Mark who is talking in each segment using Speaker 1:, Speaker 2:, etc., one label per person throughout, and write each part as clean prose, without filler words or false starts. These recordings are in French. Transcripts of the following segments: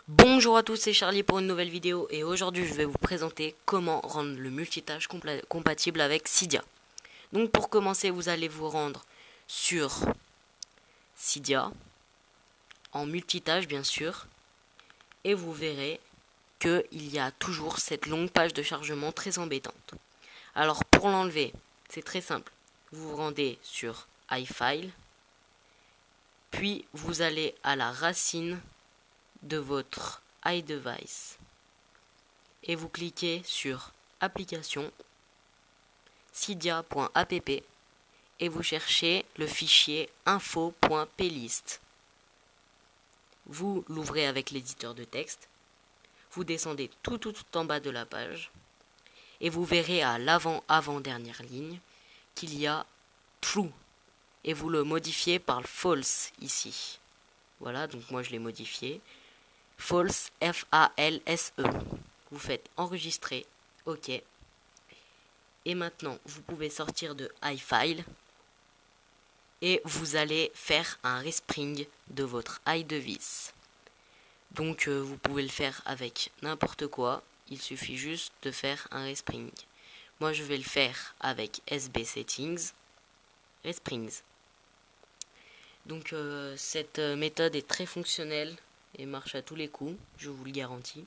Speaker 1: Bonjour à tous, c'est Charlie pour une nouvelle vidéo et aujourd'hui je vais vous présenter comment rendre le multitâche compatible avec Cydia. Donc pour commencer, vous allez vous rendre sur Cydia, en multitâche bien sûr, et vous verrez qu'il y a toujours cette longue page de chargement très embêtante. Alors pour l'enlever, c'est très simple. Vous vous rendez sur iFile, puis vous allez à la racine de votre iDevice et vous cliquez sur Applications, cydia.app et vous cherchez le fichier info.plist. Vous l'ouvrez avec l'éditeur de texte, vous descendez tout en bas de la page et vous verrez à l'avant-dernière ligne qu'il y a True et vous le modifiez par False ici. Voilà, donc moi je l'ai modifié. False, F-A-L-S-E. Vous faites enregistrer, OK. Et maintenant, vous pouvez sortir de iFile et vous allez faire un respring de votre iDevice. Donc, vous pouvez le faire avec n'importe quoi. Il suffit juste de faire un respring. Moi, je vais le faire avec SB Settings, Resprings. Donc, cette méthode est très fonctionnelle et marche à tous les coups, je vous le garantis.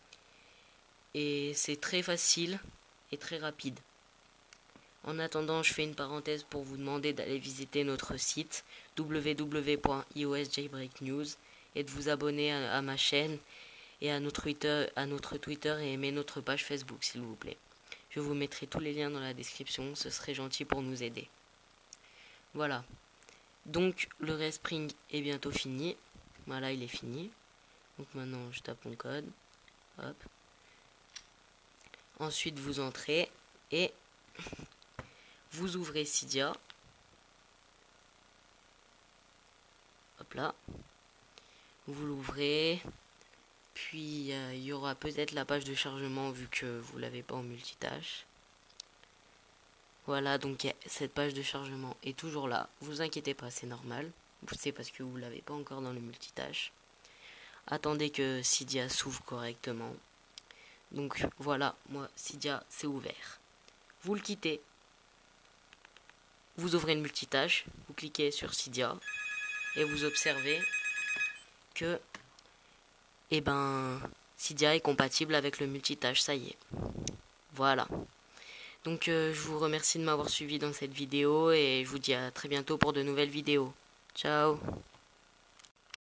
Speaker 1: Et c'est très facile et très rapide. En attendant, je fais une parenthèse pour vous demander d'aller visiter notre site www.iosjailbreaknews et de vous abonner à ma chaîne et à notre Twitter et aimer notre page Facebook s'il vous plaît. Je vous mettrai tous les liens dans la description, ce serait gentil pour nous aider. Voilà. Donc le respring est bientôt fini. Voilà, il est fini. Donc maintenant je tape mon code. Hop. Ensuite vous entrez et vous ouvrez Cydia. Hop là. Vous l'ouvrez. Puis il y aura peut-être la page de chargement vu que vous l'avez pas en multitâche. Voilà, donc cette page de chargement est toujours là. Vous inquiétez pas, c'est normal. C'est parce que vous l'avez pas encore dans le multitâche. Attendez que Cydia s'ouvre correctement. Donc voilà, moi Cydia c'est ouvert. Vous le quittez. Vous ouvrez une multitâche, vous cliquez sur Cydia et vous observez que Cydia est compatible avec le multitâche, ça y est. Voilà. Donc je vous remercie de m'avoir suivi dans cette vidéo et je vous dis à très bientôt pour de nouvelles vidéos. Ciao.